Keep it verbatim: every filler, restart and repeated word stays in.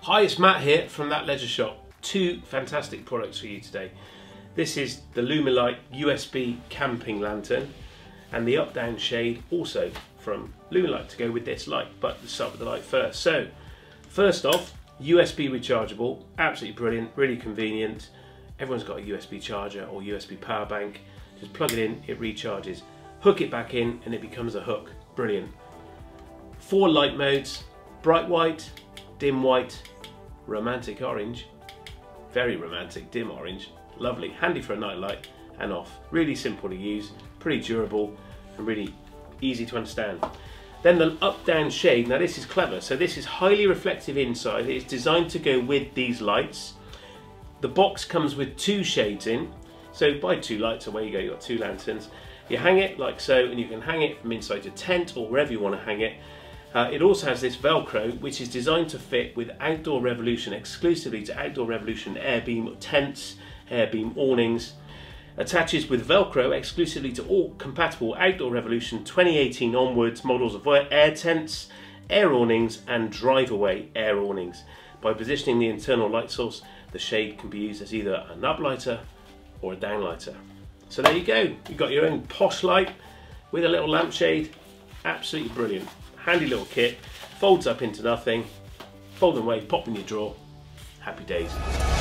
Hi, it's Matt here from That Leisure Shop. Two fantastic products for you today. This is the Lumi-Lite U S B camping lantern and the up-down shade also from Lumi-Lite to go with this light, but let's start with the light first. So, first off, U S B rechargeable, absolutely brilliant, really convenient. Everyone's got a U S B charger or U S B power bank. Just plug it in, it recharges. Hook it back in and it becomes a hook. Brilliant. Four light modes: bright white, dim white, romantic orange, very romantic dim orange, lovely, handy for a night light, and off. Really simple to use, pretty durable and really easy to understand. Then the up-down shade, now this is clever. So this is highly reflective inside. It's designed to go with these lights. The box comes with two shades in. So buy two lights, away you go, you've got two lanterns. You hang it like so, and you can hang it from inside your tent or wherever you want to hang it. Uh, it also has this Velcro, which is designed to fit with Outdoor Revolution, exclusively to Outdoor Revolution Airbeam tents, Airbeam awnings. Attaches with Velcro exclusively to all compatible Outdoor Revolution twenty eighteen onwards models of air tents, air awnings and drive-away air awnings. By positioning the internal light source, the shade can be used as either an uplighter or a downlighter. So there you go, you've got your own posh light with a little lampshade. Absolutely brilliant. Handy little kit, folds up into nothing, fold them away, pop in your drawer. Happy days.